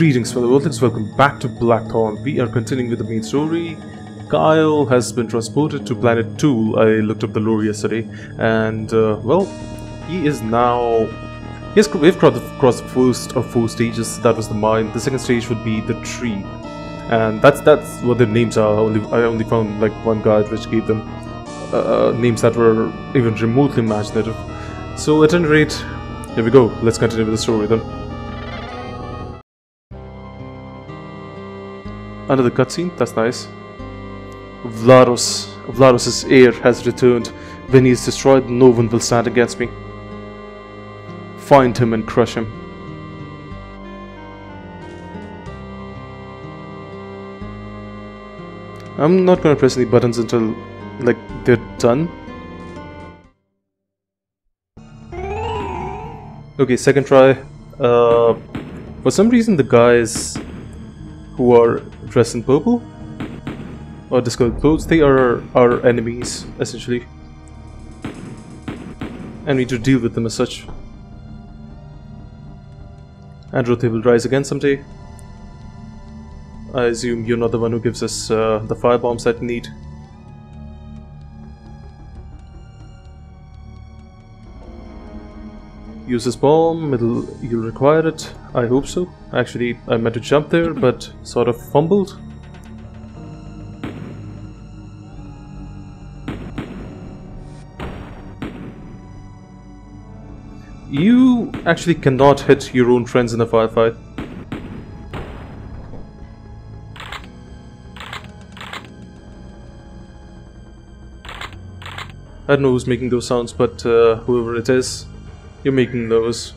Greetings fellow Earthlings, welcome back to Blackthorne. We are continuing with the main story. Kyle has been transported to planet 2. I looked up the lore yesterday, and well, he is now... we've crossed the first of 4 stages. That was the mine. The second stage would be the tree. And that's what their names are. I only found like one guide which gave them names that were even remotely imaginative. So at any rate, here we go. Let's continue with the story then. Another cutscene, that's nice. Vlaros's heir has returned. When he is destroyed, no one will stand against me. Find him and crush him. I'm not gonna press any buttons until, like, they're done. Okay, second try. For some reason the guys who are dressed in purple or discolored clothes, they are our enemies, essentially. And we need to deal with them as such. Androthi will rise again someday. I assume you're not the one who gives us the firebombs that we need. Use this bomb, you'll require it. I hope so. Actually, I meant to jump there, but sort of fumbled. You actually cannot hit your own friends in a firefight. I don't know who's making those sounds, but whoever it is, you're making those.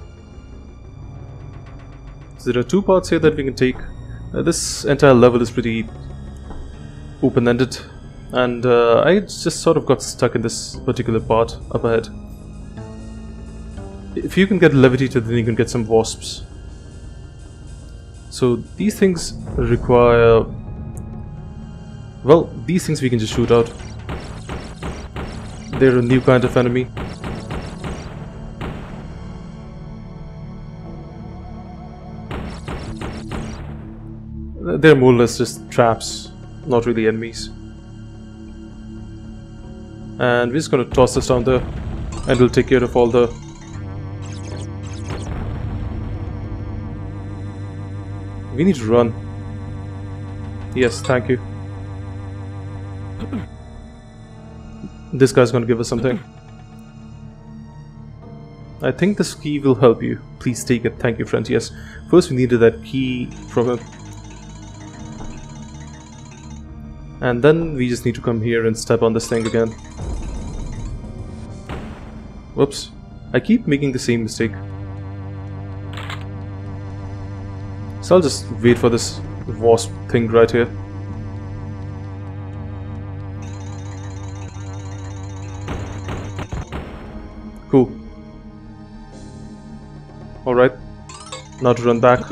So there are 2 parts here that we can take. This entire level is pretty open-ended, and I just sort of got stuck in this particular part up ahead. If you can get levitated, then you can get some wasps. So these things require... well, these things we can just shoot out. They're a new kind of enemy. They're more or less just traps, not really enemies. And we're just gonna toss this down there, and we'll take care of all the... we need to run. Yes, thank you. This guy's gonna give us something. I think this key will help you. Please take it. Thank you, friend. Yes. First we needed that key from him. And then we just need to come here and step on this thing again. Whoops. I keep making the same mistake. So I'll just wait for this wasp thing right here. Cool. Alright. Now to run back.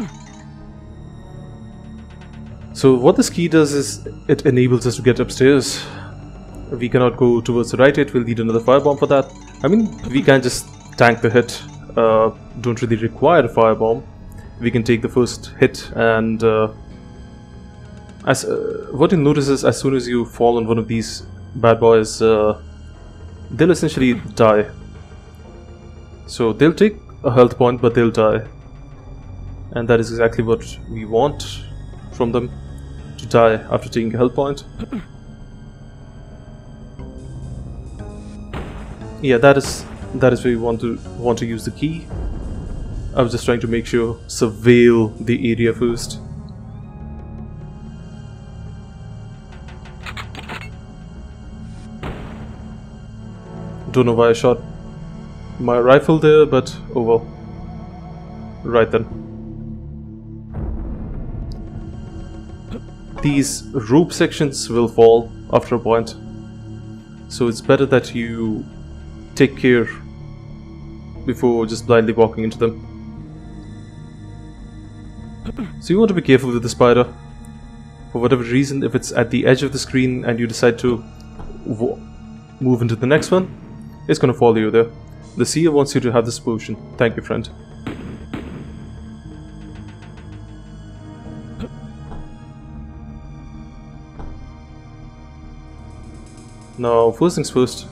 So what this key does is it enables us to get upstairs. We cannot go towards the right yet, we'll need another firebomb for that. I mean, we can just tank the hit. Don't really require a firebomb. We can take the first hit, and what you'll notice is as soon as you fall on one of these bad boys, they'll essentially die. So they'll take a health point, but they'll die. And that is exactly what we want from them, to die after taking a health point. Yeah, that is where you want to use the key. I was just trying to make sure, surveil the area first. Don't know why I shot my rifle there, but oh well. Right then. These rope sections will fall after a point, so it's better that you take care before just blindly walking into them. So you want to be careful with the spider. For whatever reason, if it's at the edge of the screen and you decide to move into the next one, it's gonna follow you there. The seer wants you to have this potion. Thank you, friend. Now, first things first.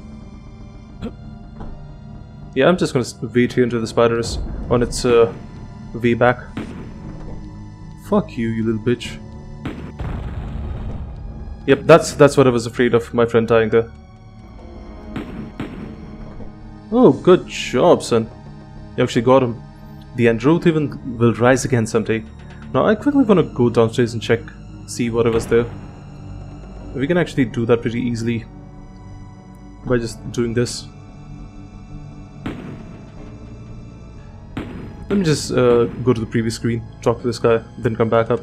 Yeah, I'm just gonna wait here until the spider is on its way back. Fuck you, you little bitch. Yep, that's what I was afraid of, my friend dying there. Oh, good job, son. You actually got him. The Androthi will rise again someday. Now, I quickly want to go downstairs and check, see whatever's there. We can actually do that pretty easily by just doing this. Let me just go to the previous screen, talk to this guy, then come back up.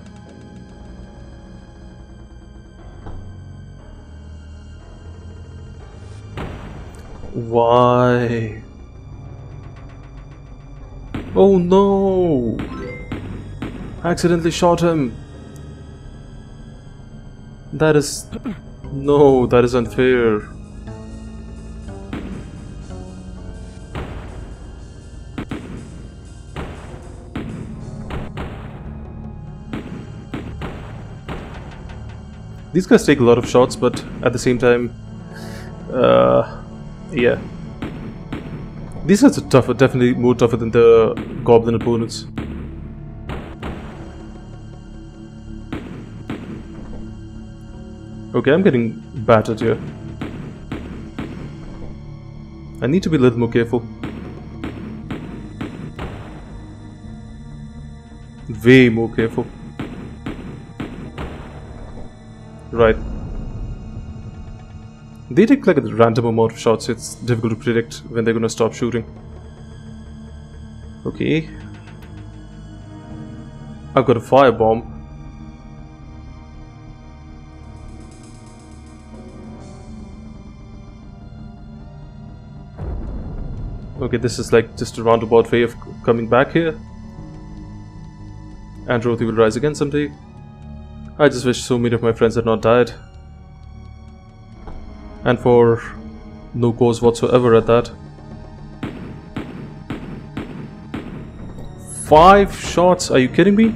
Why? Oh no! I accidentally shot him! That is... No, that is unfair. These guys take a lot of shots, but at the same time... yeah. These guys are tougher, definitely more tougher than the goblin opponents. Okay, I'm getting battered here. I need to be a little more careful. Way more careful. Right. They take like a random amount of shots, so it's difficult to predict when they're gonna stop shooting. Okay. I've got a firebomb. Okay, this is like just a roundabout way of coming back here. Androthi will rise again someday. I just wish so many of my friends had not died. And for no cause whatsoever at that. 5 shots? Are you kidding me?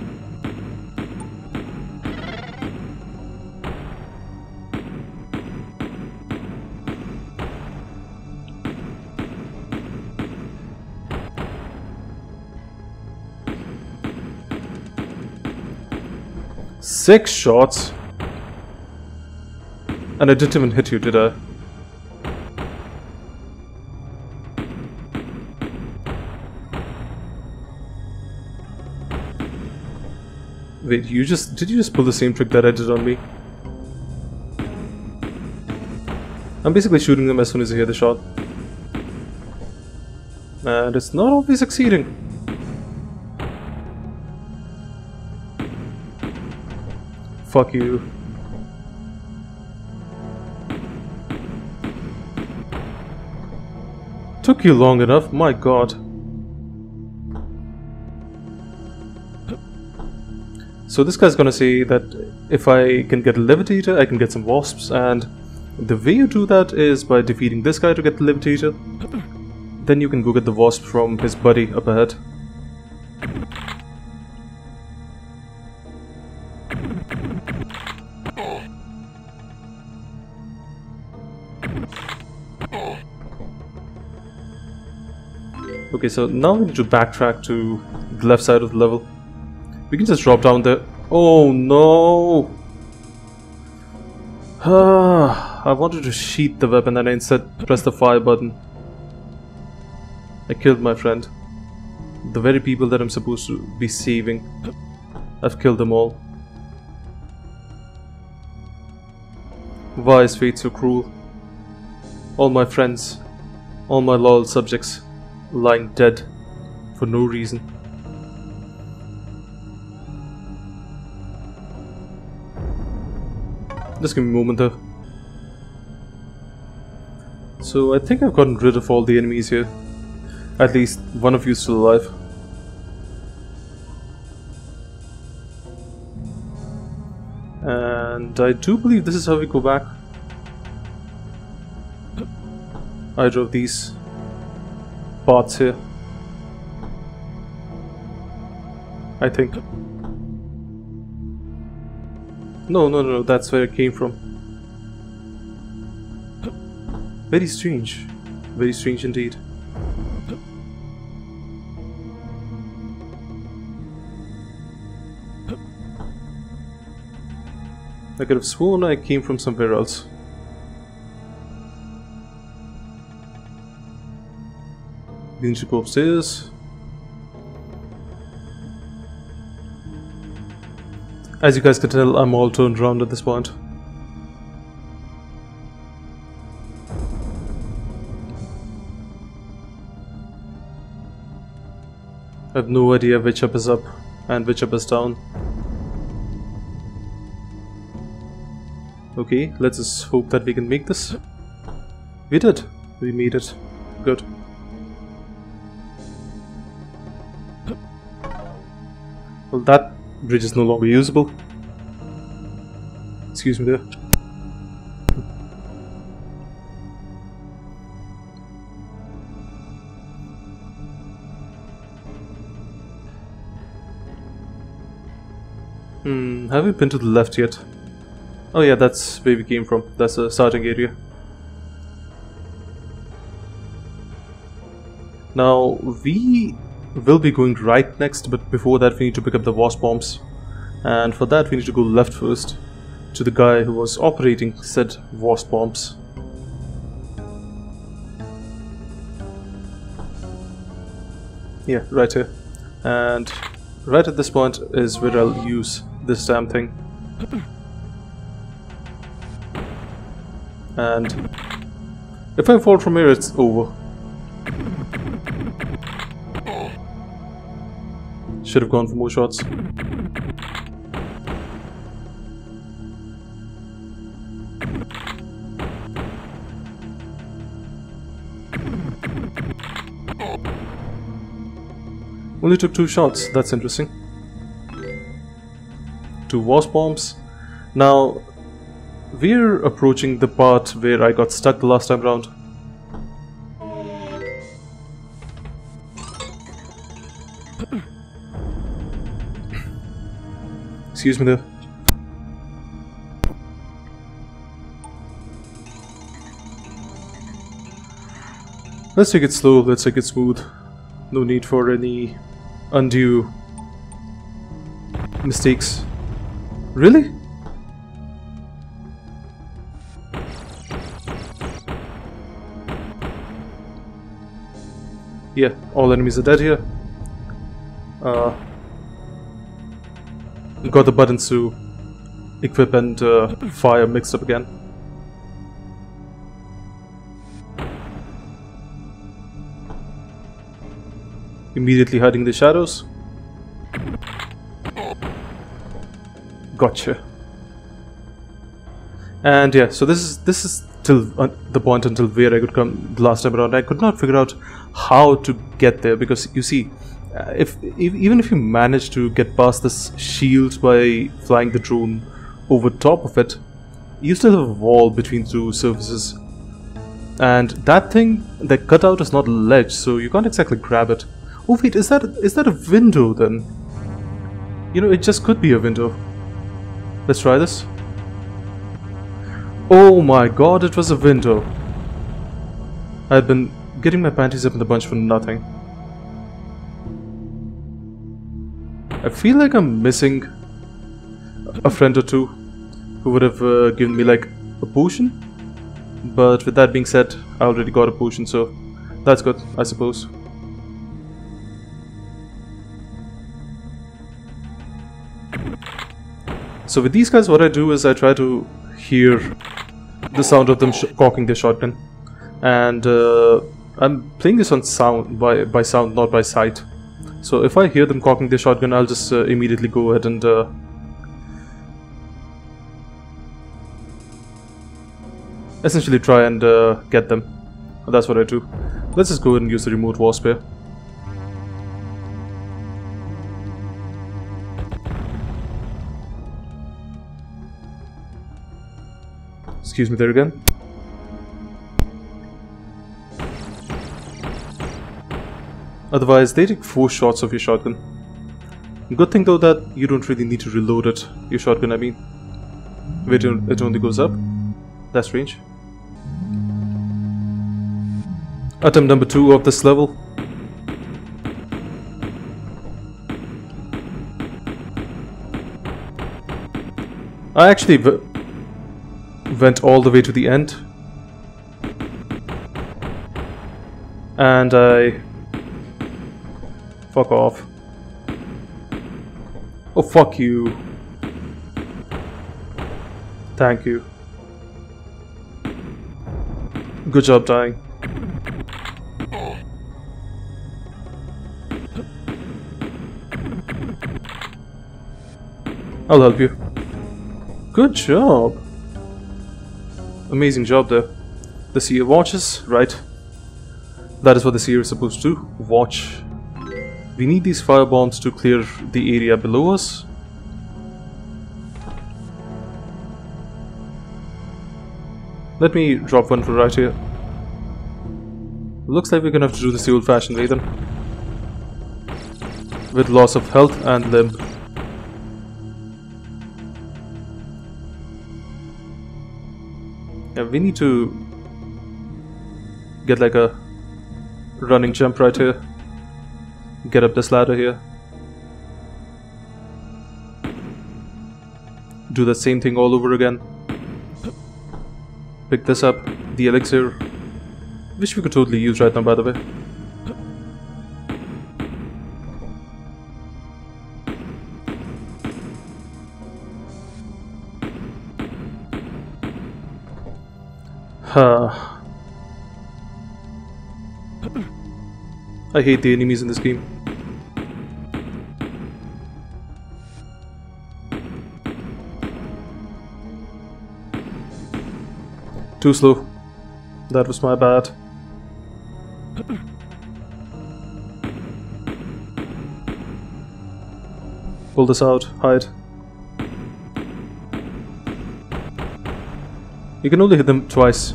Six shots? And I didn't even hit you, did I? Wait, did you just pull the same trick that I did on me? I'm basically shooting them as soon as I hear the shot. And it's not always succeeding. Fuck you. Took you long enough, my god. So this guy's gonna say that if I can get a levitator, I can get some wasps, and the way you do that is by defeating this guy to get the levitator. Then you can go get the wasp from his buddy up ahead. Okay, so now we need to backtrack to the left side of the level. We can just drop down there. Oh no! I wanted to sheath the weapon and I instead pressed the fire button. I killed my friend. The very people that I'm supposed to be saving. I've killed them all. Why is fate so cruel? All my friends, all my loyal subjects, lying dead for no reason. Just give me a moment though. So I think I've gotten rid of all the enemies here. At least one of you is still alive. And I do believe this is how we go back. Either of these paths here. I think. No, that's where it came from. Very strange. Very strange indeed. I could have sworn I came from somewhere else. We need to go upstairs. As you guys can tell, I'm all turned around at this point. I have no idea which up is up and which up is down. Okay, let's just hope that we can make this. We did. We made it. Good. Well, that bridge is no longer usable. Excuse me there. Have we been to the left yet? Oh yeah, that's where we came from. That's the starting area. Now, we will be going right next, but before that we need to pick up the wasp bombs. And for that we need to go left first, to the guy who was operating said wasp bombs. Yeah, right here. And right at this point is where I'll use this damn thing. And if I fall from here, it's over. Should have gone for more shots. Only took 2 shots, that's interesting. 2 wasp bombs. Now, we're approaching the part where I got stuck the last time round. Excuse me there. Let's take it slow, let's take it smooth. No need for any undue mistakes. Really? Yeah, all enemies are dead here. Got the buttons to equip and fire mixed up again. Immediately hiding the shadows. Gotcha. And yeah, so this is till the point until where I could come the last time around. I could not figure out how to get there, because you see, even if you manage to get past this shield by flying the drone over top of it, you still have a wall between 2 surfaces. And that thing, the cutout is not a ledge, so you can't exactly grab it. Oh wait, is that a window then? You know, it just could be a window. Let's try this. Oh my god, it was a window. I've been getting my panties up in the bunch for nothing. I feel like I'm missing a friend or two who would have given me like a potion. But with that being said, I already got a potion, so that's good, I suppose. So with these guys, what I do is I try to hear the sound of them cocking their shotgun. And I'm playing this on sound, by sound, not by sight. So if I hear them cocking their shotgun, I'll just immediately go ahead and essentially try and get them. That's what I do. Let's just go ahead and use the remote wasp here. Excuse me there again. Otherwise, they take 4 shots of your shotgun. Good thing though that you don't really need to reload it. Your shotgun, I mean. Wait, it only goes up? That's strange. Attempt number 2 of this level. I actually went all the way to the end. And I... Fuck off. Oh, fuck you. Thank you. Good job dying. I'll help you. Good job. Amazing job there. The Seer watches, right? That is what the Seer is supposed to do. Watch. We need these firebombs to clear the area below us. Let me drop one for right here. Looks like we're gonna have to do this the old-fashioned way then. With loss of health and limb. Yeah, we need to get like a running jump right here. Get up this ladder here. Do the same thing all over again. Pick this up, the elixir, which we could totally use right now, by the way. I hate the enemies in this game. Too slow. That was my bad. Pull this out. Hide. You can only hit them twice.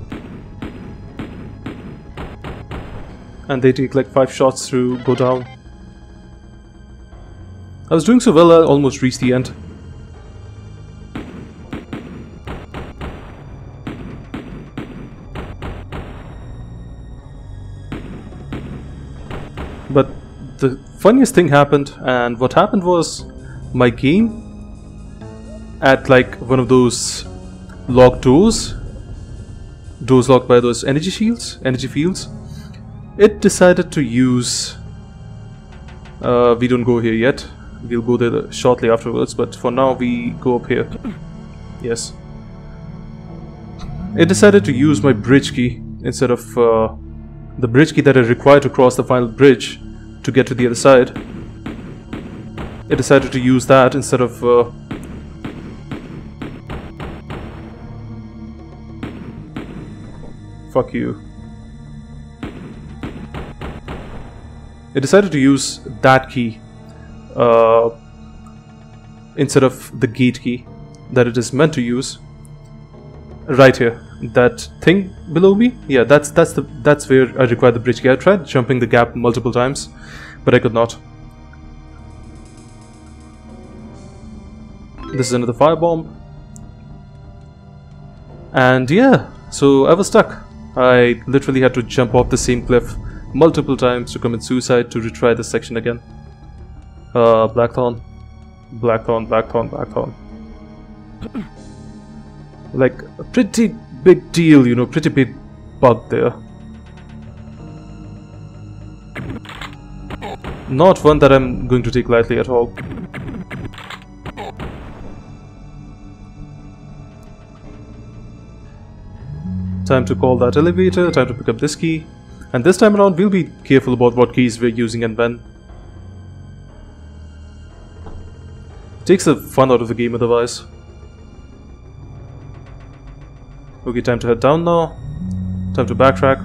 And they take like 5 shots to go down. I was doing so well I almost reached the end. But the funniest thing happened, and what happened was my game at like one of those locked doors locked by those energy fields, it decided to use we don't go here yet, we'll go there shortly afterwards, but for now we go up here. Yes, it decided to use my bridge key instead of the bridge key that I required to cross the final bridge to get to the other side. It decided to use that instead of fuck you. It decided to use that key instead of the gate key that it is meant to use. Right here, that thing below me. Yeah, that's where I require the bridge key. I tried jumping the gap multiple times, but I could not. This is another firebomb. And yeah, so I was stuck. I literally had to jump off the same cliff multiple times to commit suicide to retry this section again. Blackthorne. Like a pretty big deal, you know, pretty big bug there. Not one that I'm going to take lightly at all. Time to call that elevator, time to pick up this key. And this time around we'll be careful about what keys we're using and when. Takes the fun out of the game otherwise. Okay, time to head down now. Time to backtrack.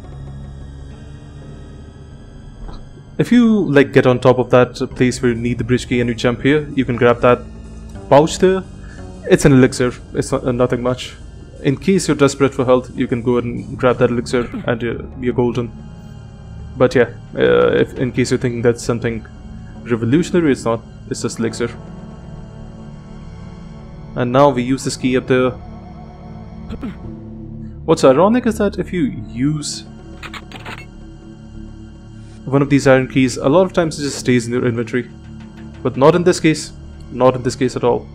If you like get on top of that place where you need the bridge key and you jump here, you can grab that pouch there. It's an elixir, it's nothing much. In case you're desperate for health, you can go ahead and grab that elixir and you're golden. But yeah, if in case you're thinking that's something revolutionary, it's not. It's just elixir. And now we use this key up there. What's ironic is that if you use one of these iron keys, a lot of times it just stays in your inventory. But not in this case. Not in this case at all.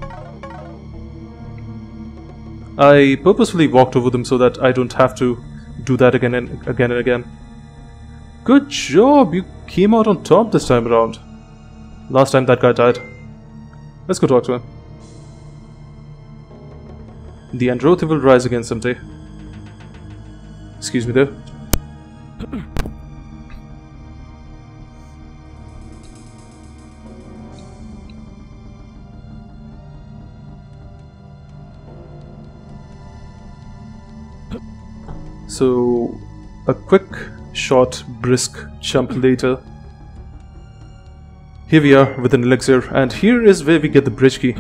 I purposefully walked over them so that I don't have to do that again and again and again. Good job! You came out on top this time around. Last time that guy died. Let's go talk to him. The Androthi will rise again someday. Excuse me there. So, a quick, short, brisk jump later. Here we are with an elixir, and here is where we get the bridge key.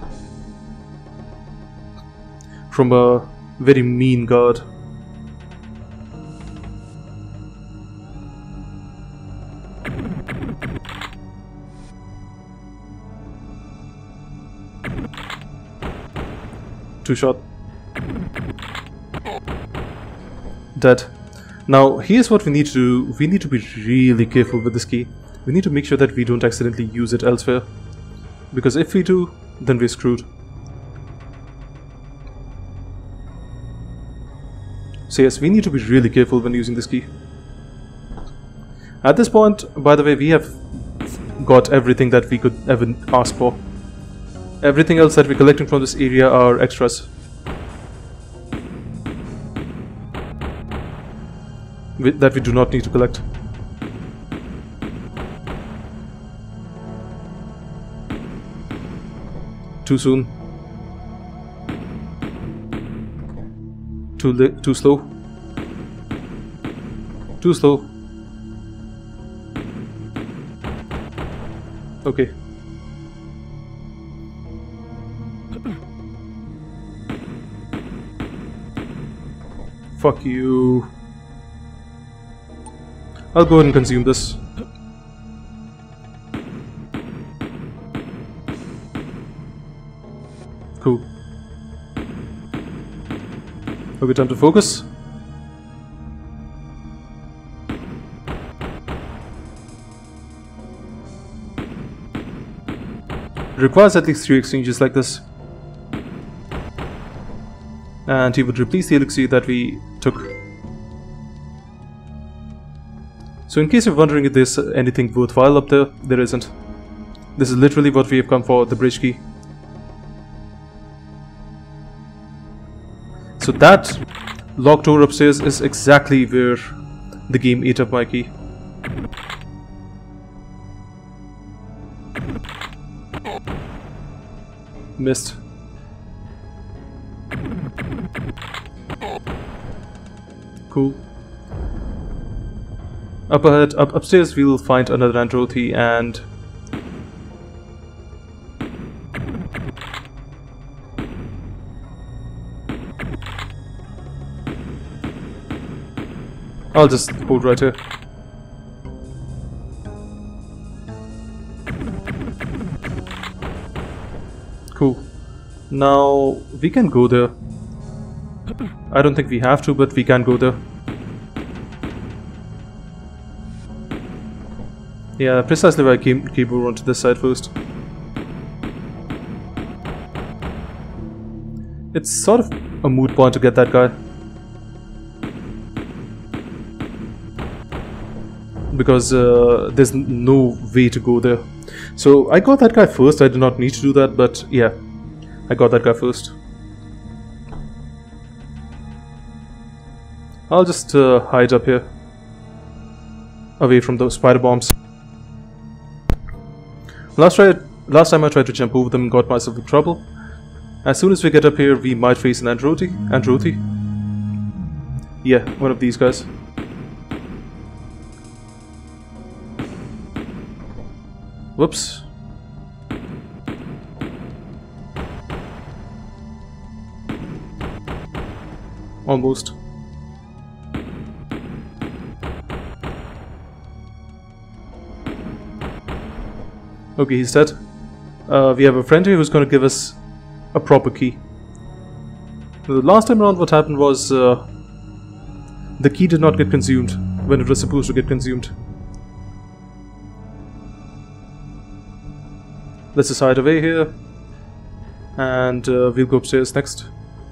From a very mean guard. Two shot. Dead. Now, here's what we need to do. We need to be really careful with this key. We need to make sure that we don't accidentally use it elsewhere. Because if we do, then we're screwed. So yes, we need to be really careful when using this key. At this point, by the way, we have got everything that we could ever ask for. Everything else that we're collecting from this area are extras. That we do not need to collect. Too soon. Too slow. Too slow. Okay. Fuck you. I'll go ahead and consume this. Cool. Okay, time to focus. Requires at least 3 exchanges like this. And he would replace the elixir that we took. So in case you're wondering if there's anything worthwhile up there, there isn't. This is literally what we have come for, the bridge key. So that locked door upstairs is exactly where the game ate up my key. Missed. Cool. Up ahead, upstairs we'll find another Androthi and... I'll just hold right here. Cool. Now, we can go there. I don't think we have to, but we can go there. Yeah, precisely why I came over onto this side first. It's sort of a moot point to get that guy. Because there's no way to go there. So I got that guy first. I did not need to do that, but yeah, I got that guy first. I'll just hide up here, away from those spider bombs. Last time I tried to jump over them and got myself in trouble. As soon as we get up here, we might face an Androthi. Yeah, one of these guys. Whoops. Almost. Okay, he's dead. We have a friend here who's going to give us a proper key. The last time around what happened was the key did not get consumed when it was supposed to get consumed. let's just hide away here. And we'll go upstairs next.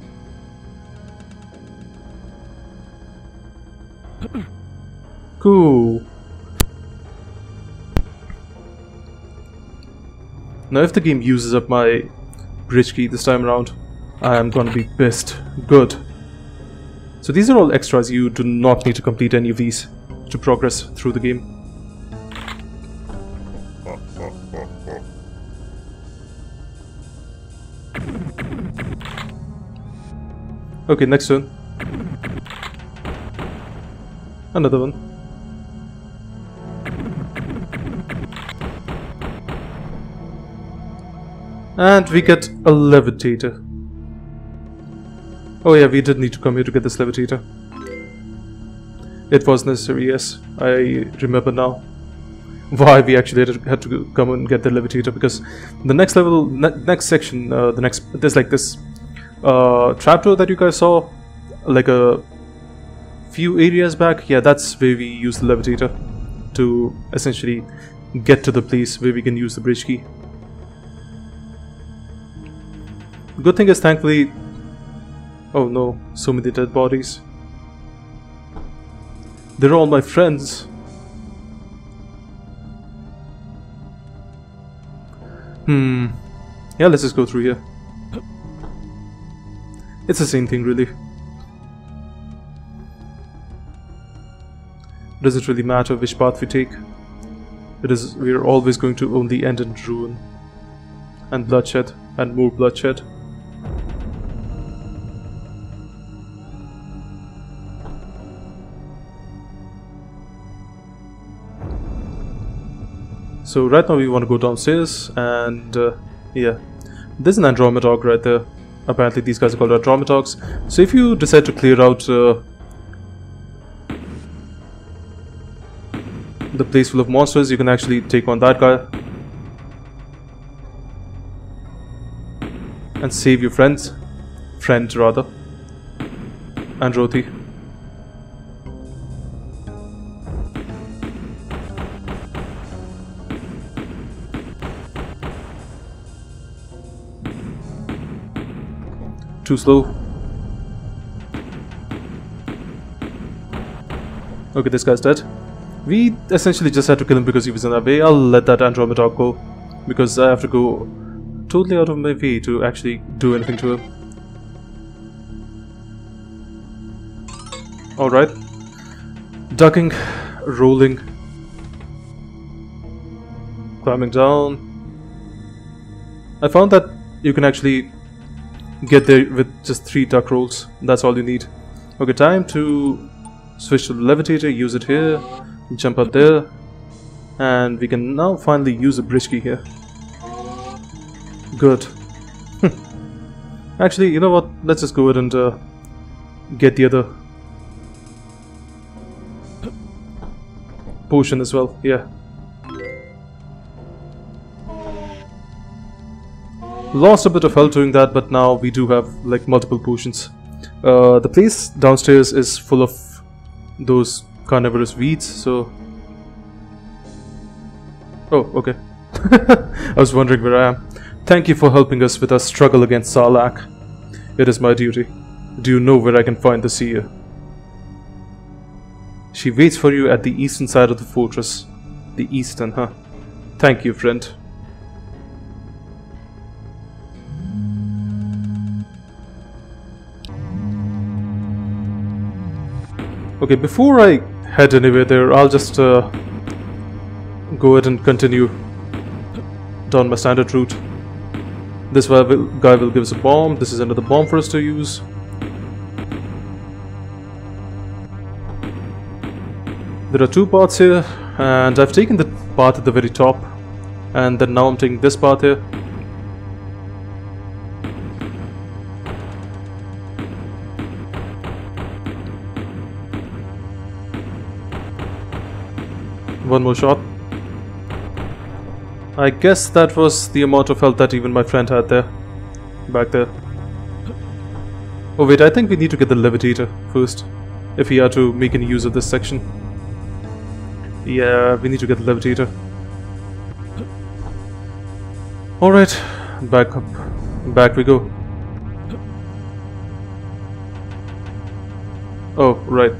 Cool. Now if the game uses up my bridge key this time around, I am gonna be pissed. Good. So these are all extras. You do not need to complete any of these to progress through the game. Okay, next turn. Another one. And we get a levitator. Oh yeah, we did need to come here to get this levitator. It was necessary, yes. I remember now why we actually had to come and get the levitator, because the next level, next section, there's like this trapdoor that you guys saw like a few areas back. Yeah, that's where we use the levitator to essentially get to the place where we can use the bridge key. Good thing is, thankfully... Oh no, so many dead bodies. They're all my friends. Yeah, let's just go through here. It's the same thing, really. Doesn't really matter which path we take. We're always going to only end in ruin. And bloodshed. And more bloodshed. So right now we want to go downstairs, and yeah, there's an Andromedog right there. Apparently these guys are called Andromedogs. So if you decide to clear out the place full of monsters, you can actually take on that guy and save your friend rather, Androthi. Too slow. Okay, this guy's dead. We essentially just had to kill him because he was in our way. I'll let that Andromedog go, because I have to go totally out of my way to actually do anything to him. Alright. Ducking, rolling, climbing down. I found that you can actually get there with just 3 duck rolls. That's all you need. Okay, time to switch to the levitator, use it here, jump up there, and we can now finally use a bridge key here. Good. Actually, you know what? Let's just go ahead and get the other potion as well. Yeah. Lost a bit of health doing that, but now we do have like multiple potions. The place downstairs is full of those carnivorous weeds, so... Oh, okay. I was wondering where I am. Thank you for helping us with our struggle against Sarlac. It is my duty. Do you know where I can find the Seer? She waits for you at the eastern side of the fortress. The eastern, huh? Thank you, friend. Okay, before I head anywhere there, I'll just go ahead and continue down my standard route. This guy will give us a bomb. This is another bomb for us to use. There are 2 paths here, and I've taken the path at the very top, and then now I'm taking this path here. One more shot. I guess that was the amount of health that even my friend had there. Back there. Oh wait, I think we need to get the levitator first, if we are to make any use of this section. Yeah, we need to get the levitator. Alright, back up. Back we go. Oh, right.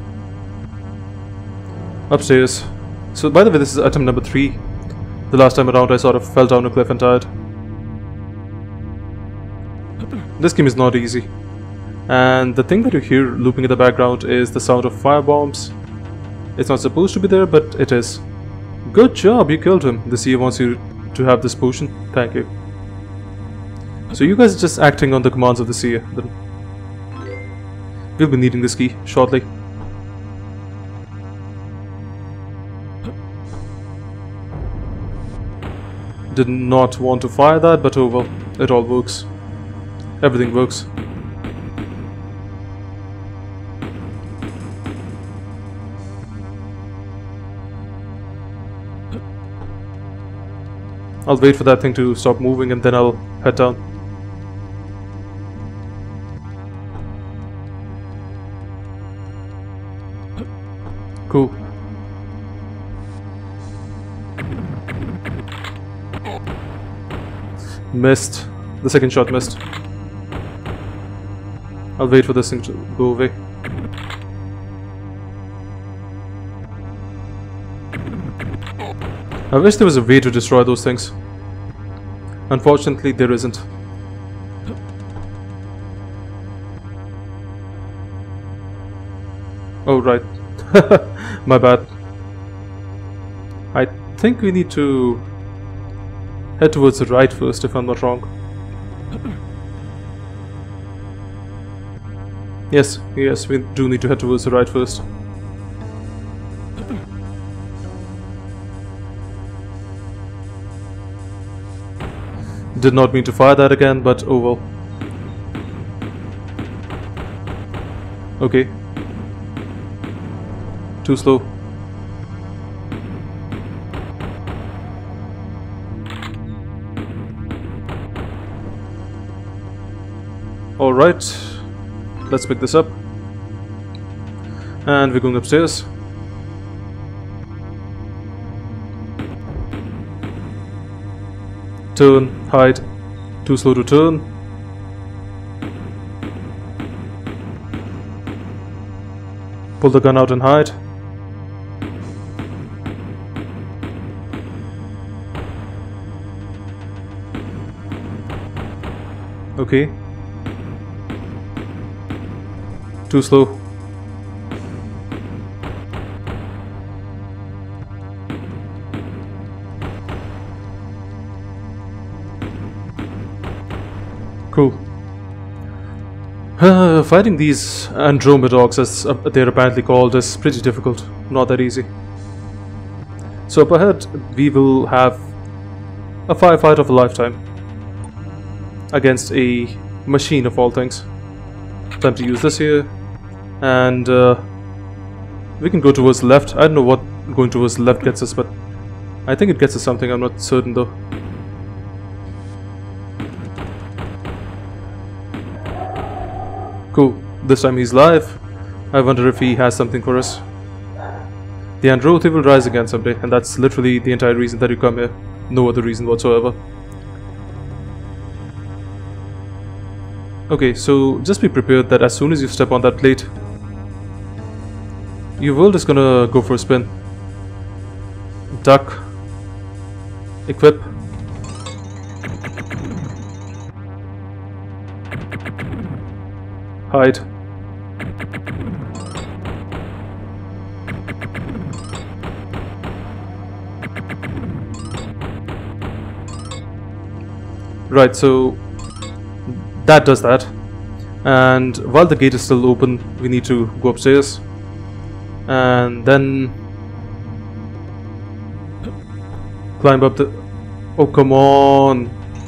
Upstairs. So, by the way, this is attempt number 3. The last time around I sort of fell down a cliff and died. This game is not easy. And the thing that you hear looping in the background is the sound of fire bombs. It's not supposed to be there, but it is. Good job, you killed him. The Seer wants you to have this potion. Thank you. So you guys are just acting on the commands of the Seer. We'll be needing this key shortly. Did not want to fire that, but oh well, it all works. Everything works. I'll wait for that thing to stop moving and then I'll head down. Cool. Missed. The second shot missed. I'll wait for this thing to go away. I wish there was a way to destroy those things. Unfortunately, there isn't. Oh, right. My bad. I think we need to head towards the right first, if I'm not wrong. Yes, we do need to head towards the right first. Did not mean to fire that again, but oh well. Okay. Too slow. Alright. Let's pick this up. And we're going upstairs. Turn, hide. Too slow to turn. Pull the gun out and hide. Okay. Too slow. Cool. Fighting these Andromedogs, as they're apparently called, is pretty difficult. Not that easy. So up ahead, we will have a firefight of a lifetime against a machine of all things. Time to use this here, and we can go towards the left. I don't know what going towards the left gets us, but I think it gets us something. I'm not certain though. Cool. This time he's live. I wonder if he has something for us. The Androthi will rise again someday, and that's literally the entire reason that you come here. No other reason whatsoever. Okay, so just be prepared that as soon as you step on that plate, your world is gonna go for a spin. Duck. Equip. Hide. Right, so that does that. And while the gate is still open, we need to go upstairs. And then climb up the... Oh, come on!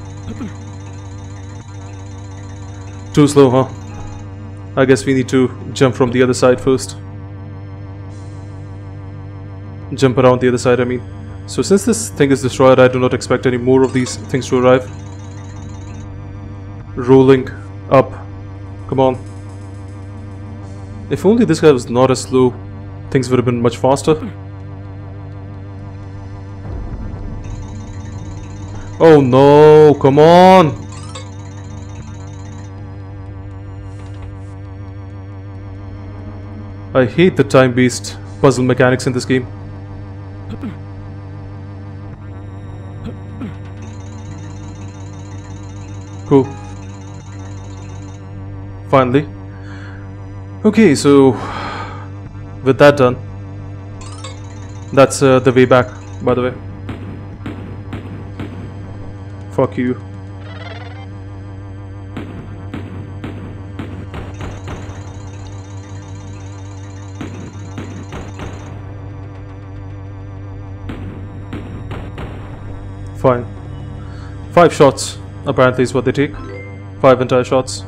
Too slow, huh? I guess we need to jump from the other side first. Jump around the other side, I mean. So since this thing is destroyed, I do not expect any more of these things to arrive. Rolling up. Come on. If only this guy was not as slow, things would have been much faster. Oh no, come on! I hate the time-based puzzle mechanics in this game. Cool. Finally. Okay, so with that done, that's the way back, by the way. Fuck you. Fine. 5 shots, apparently, is what they take. 5 entire shots.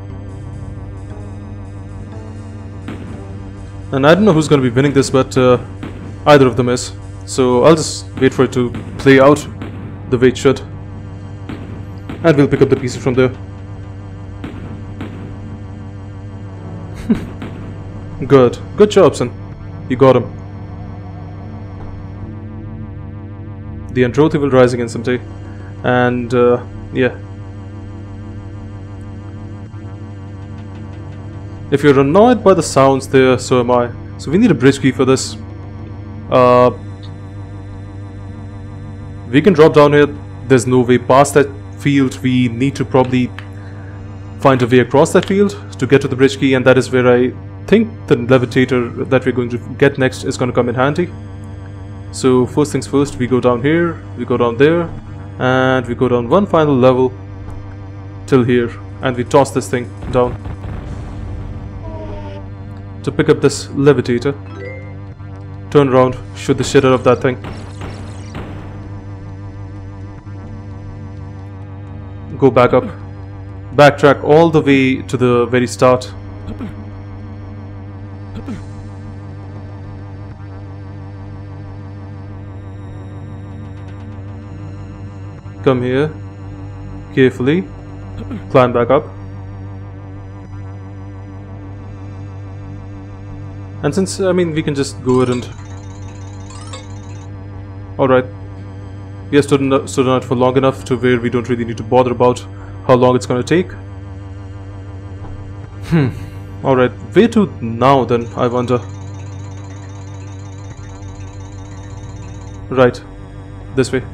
And I don't know who's going to be winning this, but either of them is. So I'll just wait for it to play out the way it should. And we'll pick up the pieces from there. Good. Good job, son. You got him. The Androthi will rise again someday. And, yeah. If you're annoyed by the sounds there, so am I. So we need a bridge key for this. We can drop down here. There's no way past that field. We need to probably find a way across that field to get to the bridge key, and that is where I think the levitator that we're going to get next is going to come in handy. So first things first, we go down here, we go down there, and we go down one final level till here, and we toss this thing down to pick up this levitator. Turn around, shoot the shit out of that thing. Go back up. Backtrack all the way to the very start. Come here. Carefully. Climb back up. And since, I mean, we can just go ahead and... Alright. We have stood on it for long enough to where we don't really need to bother about how long it's gonna take. Alright, where to now then, I wonder. Right. This way.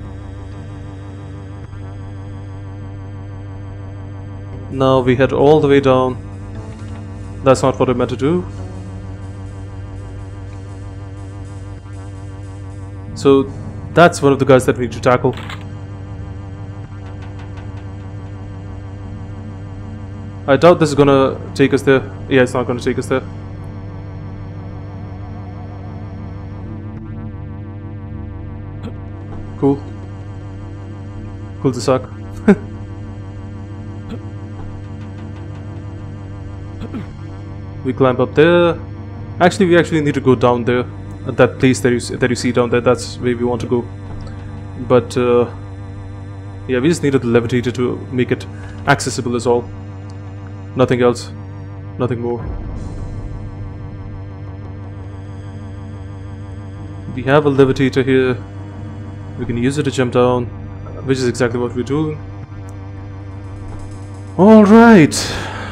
Now we head all the way down. That's not what I meant to do. So that's one of the guys that we need to tackle. I doubt this is gonna take us there. Yeah, it's not gonna take us there. Cool. Cool to suck. We climb up there. Actually, we actually need to go down there. At that place that you see down there, that's where we want to go. But yeah, we just needed the levitator to make it accessible is all. Nothing else. Nothing more. We have a levitator here. We can use it to jump down, which is exactly what we're doing. Alright.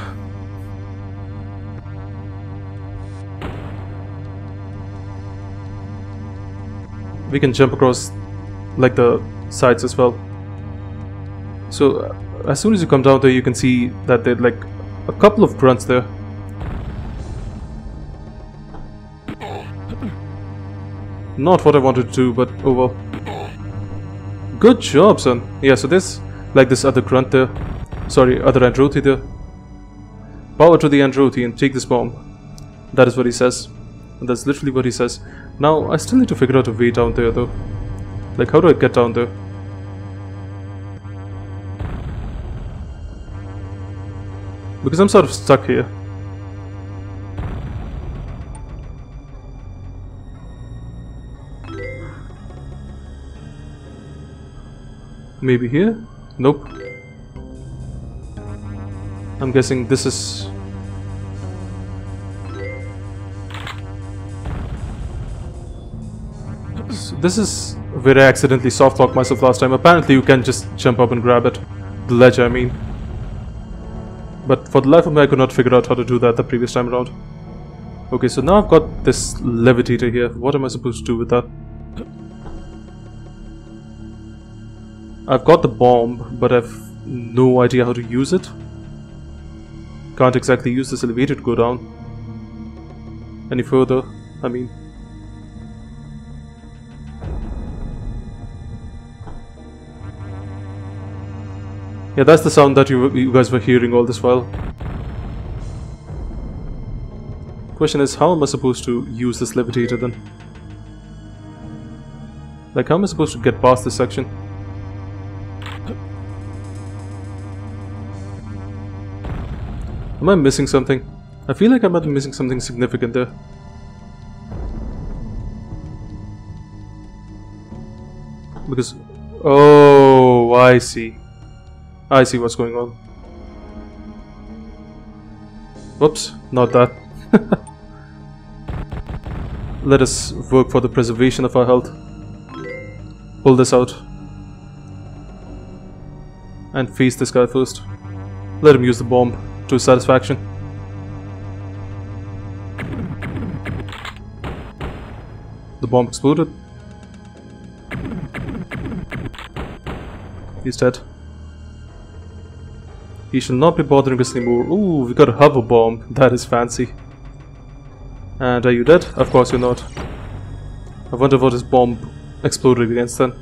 We can jump across like the sides as well. So as soon as you come down there, you can see that there are like a couple of grunts there. Not what I wanted to do, but oh well. Good job, son. Yeah, so there's like this other grunt there. Sorry, other Androthi there. Power to the Androthi and take this bomb. That is what he says. And that's literally what he says. Now, I still need to figure out a way down there though. Like, how do I get down there? Because I'm sort of stuck here. Maybe here? Nope. I'm guessing this is... So this is where I accidentally soft-locked myself last time. Apparently you can just jump up and grab it. The ledge, I mean. But for the life of me, I could not figure out how to do that the previous time around. Okay, so now I've got this levitator here. What am I supposed to do with that? I've got the bomb, but I've no idea how to use it. Can't exactly use this elevator to go down any further, I mean. Yeah, that's the sound that you guys were hearing all this while. Question is, how am I supposed to use this levitator then? Like, how am I supposed to get past this section? Am I missing something? I feel like I might be missing something significant there. Because... oh, I see. I see what's going on. Whoops, not that. Let us work for the preservation of our health. Pull this out. And face this guy first. Let him use the bomb to his satisfaction. The bomb exploded. He's dead. He shall not be bothering us anymore. Ooh, we got a hover bomb. That is fancy. And are you dead? Of course you're not. I wonder what his bomb exploded against then.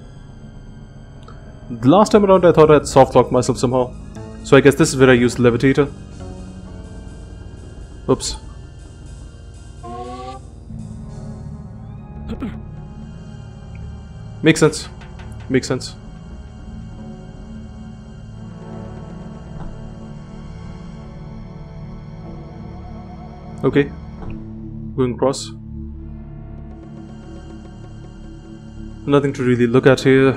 The last time around I thought I had soft-locked myself somehow. So I guess this is where I used the levitator. Oops. Makes sense. Makes sense. Okay. Going across. Nothing to really look at here.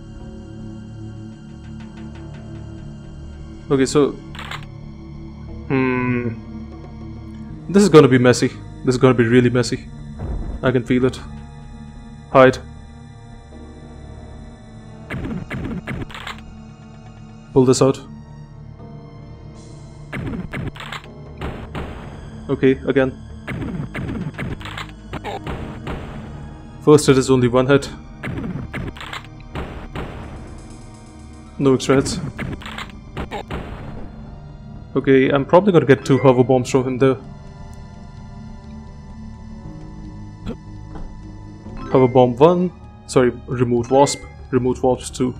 Okay, so... this is gonna be messy. This is gonna be really messy. I can feel it. Hide. Pull this out. Okay, again. First it is only one hit. No extra hits. Okay, I'm probably gonna get 2 hover bombs from him there. Hover bomb 1. Sorry, remote wasp. Remote wasp 2.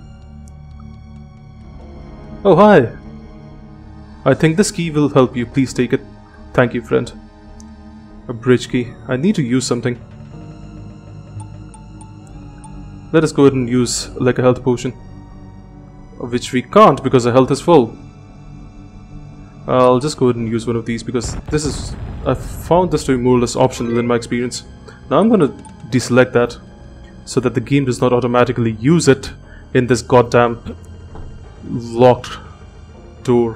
Oh, hi! I think this key will help you. Please take it. Thank you, friend. A bridge key. I need to use something. Let us go ahead and use like a health potion. Which we can't because our health is full. I'll just go ahead and use one of these because this is... I found this to be more or less optional in my experience. Now I'm gonna deselect that so that the game does not automatically use it in this goddamn locked door.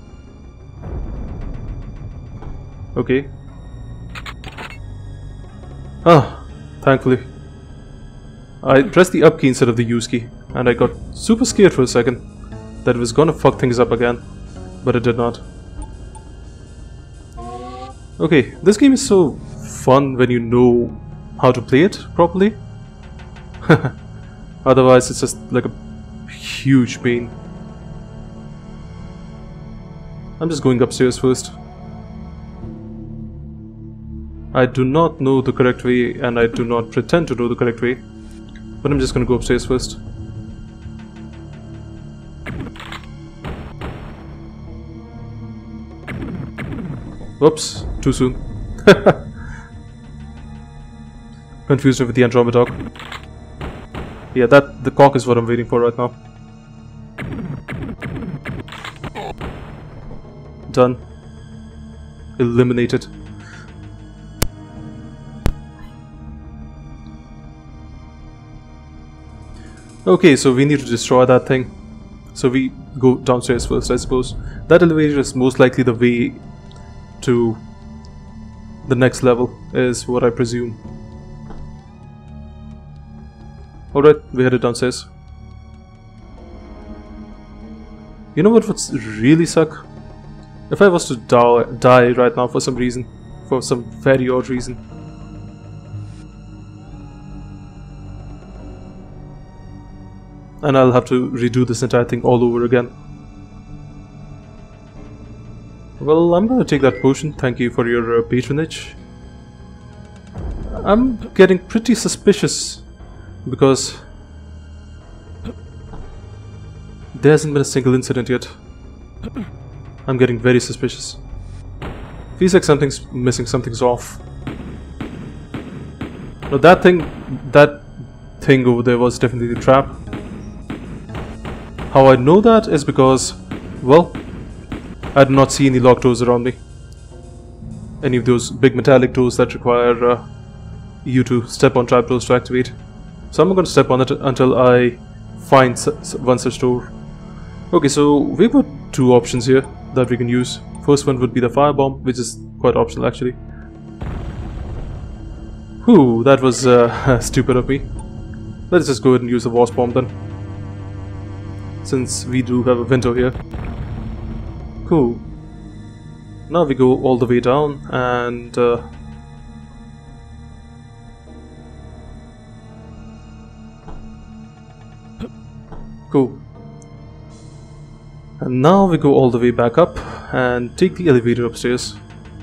Okay. Ah, thankfully. I pressed the up key instead of the use key, and I got super scared for a second that it was gonna fuck things up again, but it did not. Okay, this game is so fun when you know how to play it properly. Otherwise it's just like a huge pain. I'm just going upstairs first. I do not know the correct way, and I do not pretend to know the correct way, but I'm just gonna go upstairs first. Whoops, too soon. Confused with the Andromeda. Yeah, the cock is what I'm waiting for right now. Done. Eliminated. Okay, so we need to destroy that thing. So we go downstairs first, I suppose. That elevator is most likely the way to the next level, is what I presume. Alright, we headed downstairs. You know what would really suck? If I was to die right now for some reason. For some very odd reason. And I'll have to redo this entire thing all over again. Well, I'm gonna take that potion. Thank you for your patronage. I'm getting pretty suspicious because there hasn't been a single incident yet. I'm getting very suspicious. Feels like something's missing, something's off. Now that thing over there was definitely a trap. How I know that is because, well, I do not see any locked doors around me. Any of those big metallic doors that require you to step on trapdoors to activate. So I'm not going to step on it until I find one such door. Okay, so we've got two options here that we can use. First one would be the firebomb, which is quite optional actually. Whew, that was stupid of me. Let's just go ahead and use the wasp bomb then. Since we do have a window here. Cool. Now we go all the way down and cool. And now we go all the way back up and take the elevator upstairs.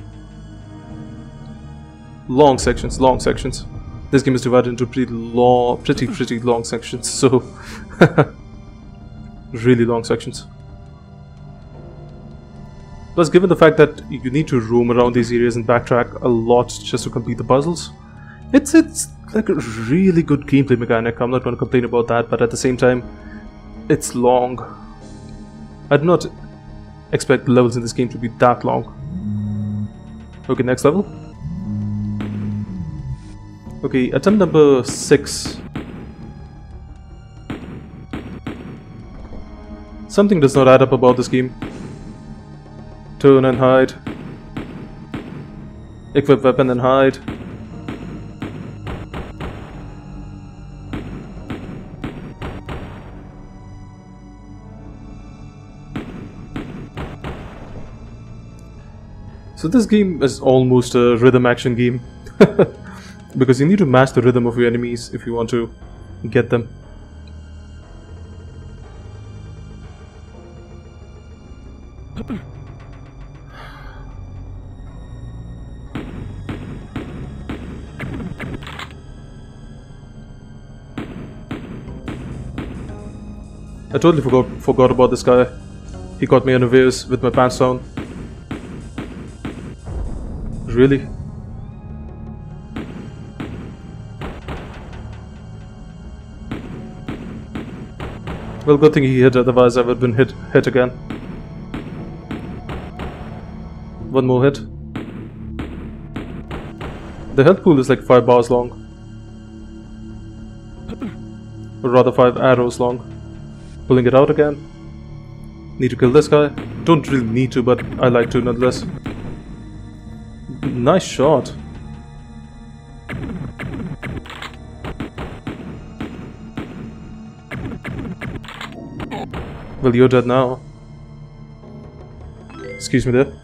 Long sections, long sections. This game is divided into pretty long sections, so really long sections. Plus, given the fact that you need to roam around these areas and backtrack a lot just to complete the puzzles, it's like a really good gameplay mechanic. I'm not going to complain about that, but at the same time, it's long. I do not expect the levels in this game to be that long. Okay, next level. Okay, attempt number 6. Something does not add up about this game. Turn and hide. Equip weapon and hide. So this game is almost a rhythm action game. Because you need to match the rhythm of your enemies if you want to get them. I totally forgot about this guy. He caught me unawares with my pants down. Really? Well, good thing he hit, otherwise I would have been hit again. One more hit. The health pool is like 5 bars long. Or rather 5 arrows long. Pulling it out again. Need to kill this guy. Don't really need to, but I like to nonetheless. Nice shot. Well, you're dead now. Excuse me there.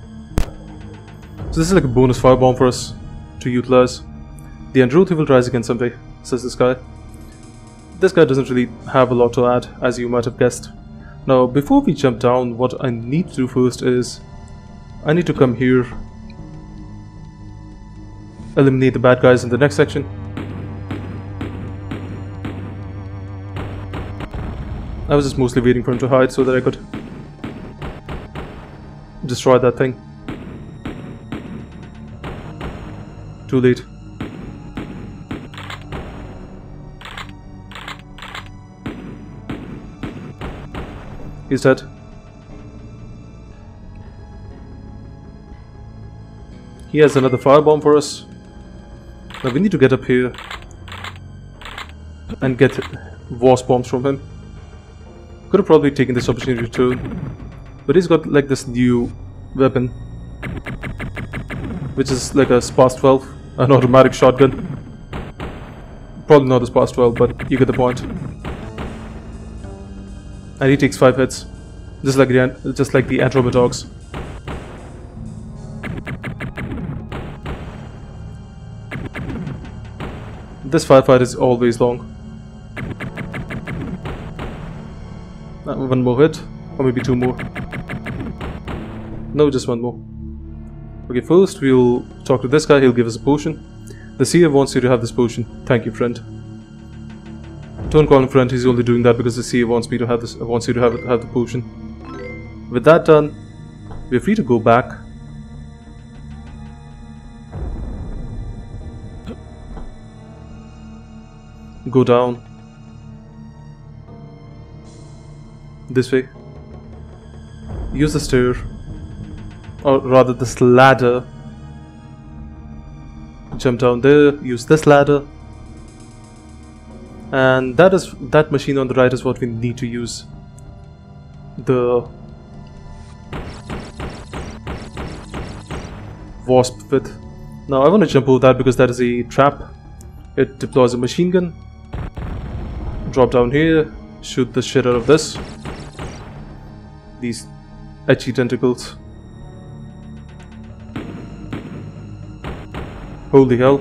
So this is like a bonus firebomb for us to utilize. The Androthi will rise again someday, says this guy. This guy doesn't really have a lot to add, as you might have guessed. Now, before we jump down, what I need to do first is I need to come here, eliminate the bad guys in the next section. I was just mostly waiting for him to hide so that I could destroy that thing. Too late. He's dead. He has another firebomb for us. Now we need to get up here and get wasp bombs from him. Could have probably taken this opportunity too, but he's got like this new weapon, which is like a Sparks 12, an automatic shotgun. Probably not as past 12, but you get the point. And he takes 5 hits, just like the Andromedogs. This firefight is always long. One more hit, or maybe 2 more. No, just 1 more. Okay, first we'll talk to this guy. He'll give us a potion. The Seer wants you to have this potion. Thank you, friend. Don't call him friend. He's only doing that because the Seer wants me to have this. Wants you to have the potion. With that done, we're free to go back. Go down. This way. Use the stair. Or rather this ladder. Jump down there, use this ladder. And that machine on the right is what we need to use. The wasp with. Now I want to jump over that because that is a trap. It deploys a machine gun. Drop down here, shoot the shit out of this. These edgy tentacles. Holy hell.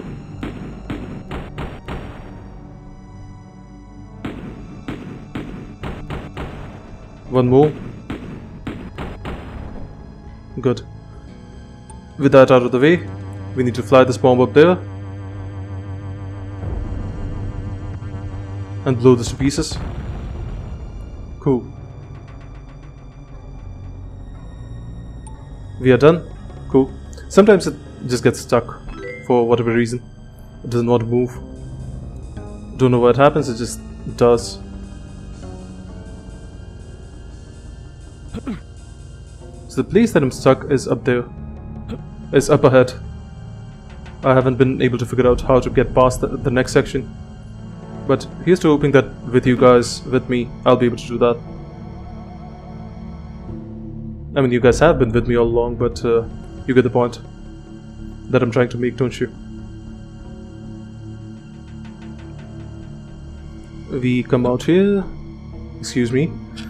One more. Good. With that out of the way, we need to fly this bomb up there. And blow this to pieces. Cool. We are done. Cool. Sometimes it just gets stuck. For whatever reason, it doesn't want to move. Don't know what happens, it just does. So the place that I'm stuck is up there. Is up ahead. I haven't been able to figure out how to get past the next section. But here's to hoping that with you guys, with me, I'll be able to do that. I mean, you guys have been with me all along, but you get the point that I'm trying to make, don't you? We come out here. Excuse me.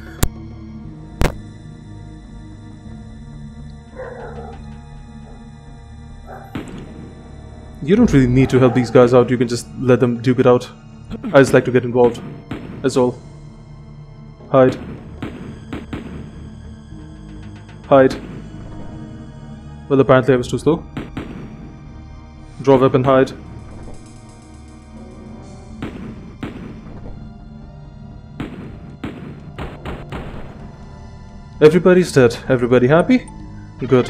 You don't really need to help these guys out, you can just let them duke it out. I just like to get involved. That's all. Hide. Hide. Well, apparently I was too slow. Draw weapon, hide. Everybody's dead. Everybody happy? Good.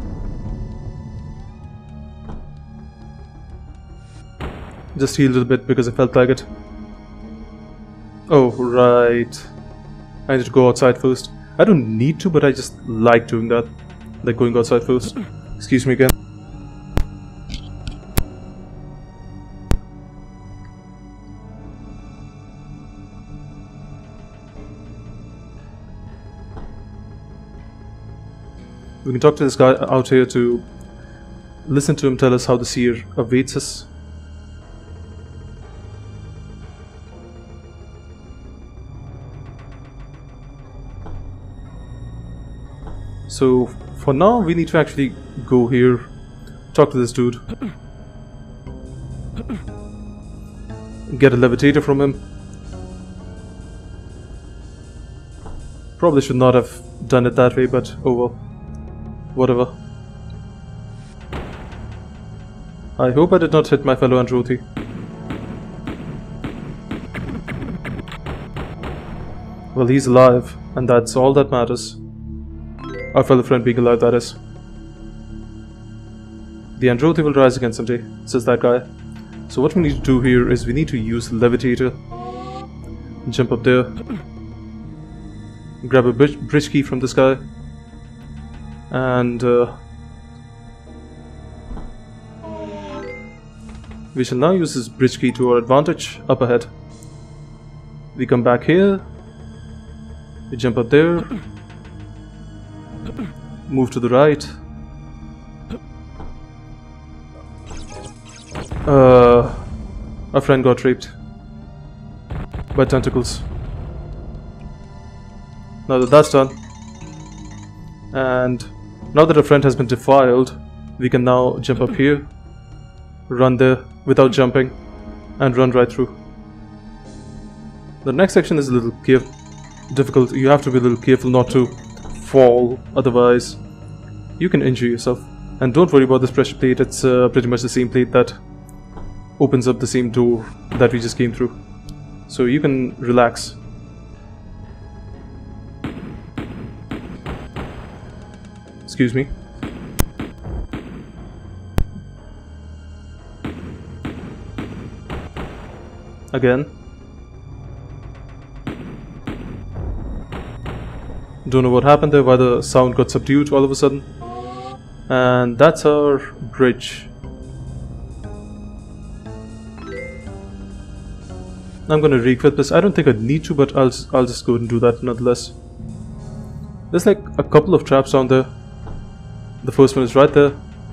Just healed a bit because I felt like it. Oh, right. I need to go outside first. I don't need to, but I just like doing that. Like going outside first. Excuse me again. We can talk to this guy out here to listen to him tell us how the Seer awaits us. So for now we need to actually go here, talk to this dude, get a levitator from him. Probably should not have done it that way, but oh well. Whatever. I hope I did not hit my fellow Androthi. Well, he's alive, and that's all that matters. Our fellow friend being alive, that is. The Androthi will rise again someday, says that guy. So what we need to do here is we need to use the levitator. Jump up there. Grab a bridge key from this guy. And we shall now use this bridge key to our advantage up ahead. We come back here. We jump up there. Move to the right. Our friend got raped by tentacles. Now that that's done, and now that our friend has been defiled, we can now jump up here, run there without jumping, and run right through. The next section is a little difficult. You have to be a little careful not to fall, otherwise you can injure yourself. And don't worry about this pressure plate, it's pretty much the same plate that opens up the same door that we just came through. So you can relax. Excuse me. Again. Don't know what happened there, why the sound got subdued all of a sudden. And that's our bridge. I'm gonna re-equip this. I don't think I need to, but I'll just go and do that nonetheless. There's like a couple of traps down there. The first one is right there.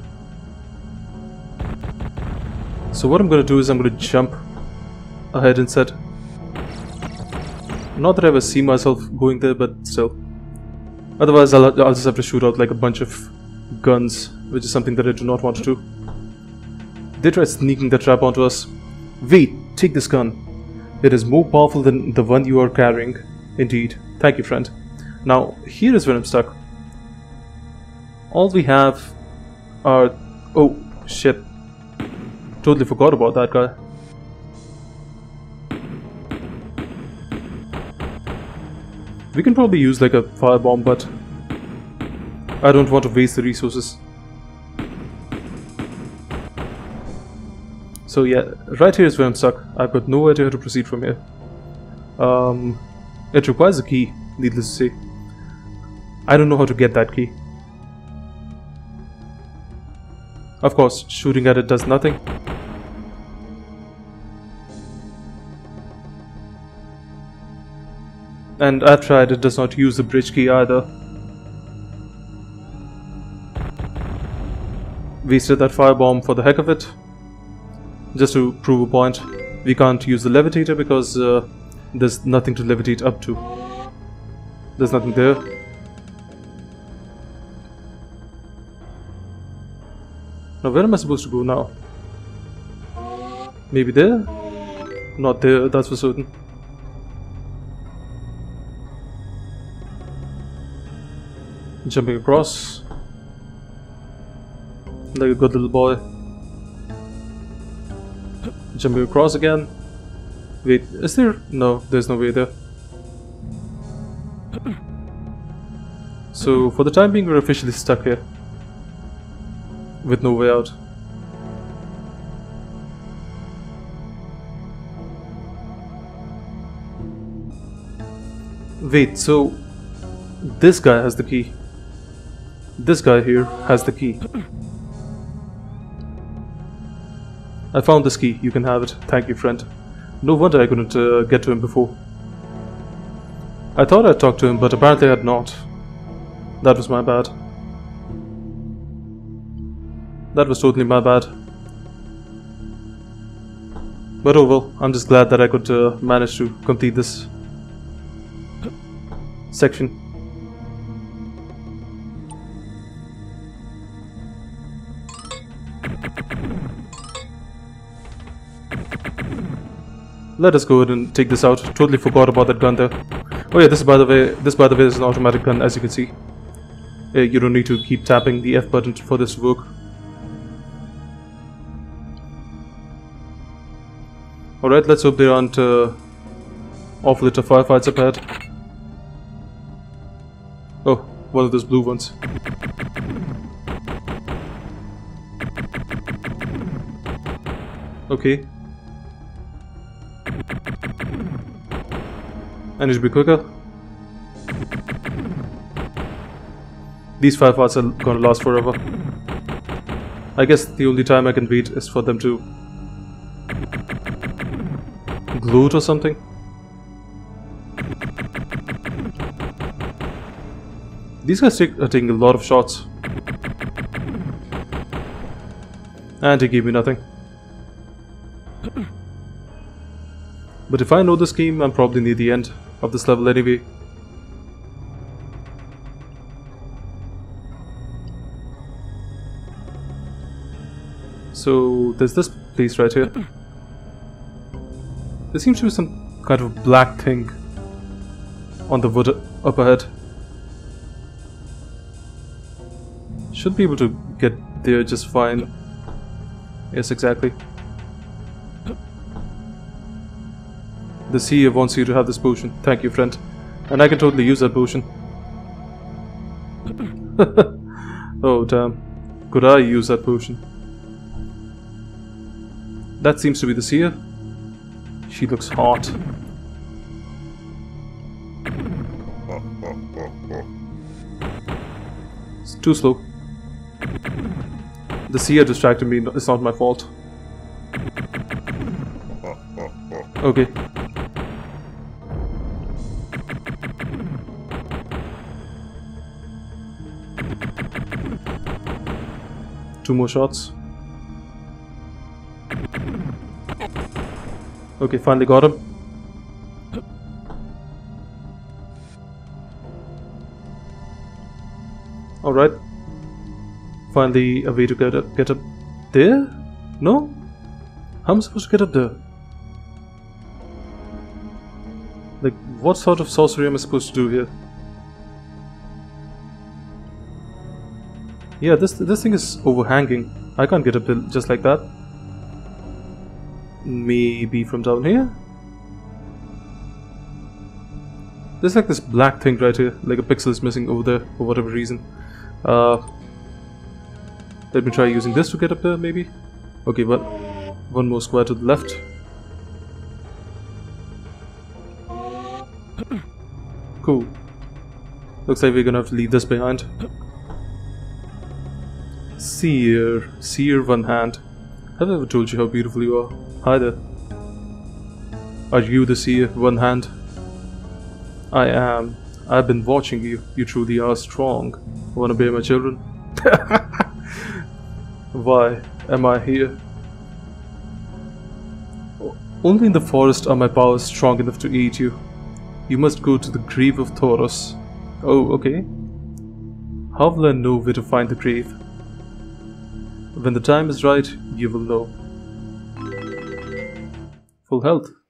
So what I'm gonna do is I'm gonna jump ahead instead. Not that I ever see myself going there, but still. Otherwise I'll just have to shoot out like a bunch of guns, which is something that I do not want to do. They tried sneaking the trap onto us. Wait, take this gun. It is more powerful than the one you are carrying. Indeed. Thank you, friend. Now, here is where I'm stuck. All we have are... Oh, shit. Totally forgot about that guy. We can probably use like a firebomb, but I don't want to waste the resources. So yeah, right here is where I'm stuck. I've got no idea how to proceed from here. It requires a key, needless to say. I don't know how to get that key. Of course, shooting at it does nothing. And I've tried, it does not use the bridge key either. Wasted that firebomb for the heck of it. Just to prove a point. We can't use the levitator because there's nothing to levitate up to. There's nothing there. Now where am I supposed to go now? Maybe there? Not there, that's for certain. Jumping across like a good little boy. Jumping across again. Wait, is there? No, there's no way there. So for the time being we're officially stuck here with no way out. Wait, so this guy has the key. This guy here has the key. I found this key, you can have it. Thank you, friend. No wonder I couldn't get to him before. I thought I'd talked to him, but apparently I had not. That was my bad. That was totally my bad. But oh well, I'm just glad that I could manage to complete this section. Let us go ahead and take this out. Totally forgot about that gun there. Oh yeah, this by the way is an automatic gun, as you can see. You don't need to keep tapping the F button for this to work. Alright, let's hope there aren't awful lot of firefights up ahead. Oh, one of those blue ones. Okay. I need to be quicker. These firefights are gonna last forever. I guess the only time I can wait is for them to gloat or something. These guys are taking a lot of shots. And he gave me nothing. But if I know this game, I'm probably near the end of this level anyway. So there's this place right here. There seems to be some kind of black thing on the wood up ahead. Should be able to get there just fine. Yes, exactly. The Seer wants you to have this potion. Thank you, friend. And I can totally use that potion. Oh, damn. Could I use that potion? That seems to be the Seer. She looks hot. It's too slow. The Seer distracted me. It's not my fault. Okay. Two more shots. Okay, finally got him. Alright. Finally a way to get up there? No? How am I supposed to get up there? Like, what sort of sorcery am I supposed to do here? Yeah, this thing is overhanging. I can't get up there just like that. Maybe from down here? There's like this black thing right here, like a pixel is missing over there for whatever reason. Let me try using this to get up there, maybe? Okay, well, one more square to the left. Cool. Looks like we're gonna have to leave this behind. Seer Onehand. Have I ever told you how beautiful you are? Hi there. Are you the Seer Onehand? I am. I've been watching you. You truly are strong. Wanna bear my children? Why am I here? Only in the forest are my powers strong enough to aid you. You must go to the Grave of Thoros. Oh, okay. How will I know where to find the grave? When the time is right, you will know. Full health.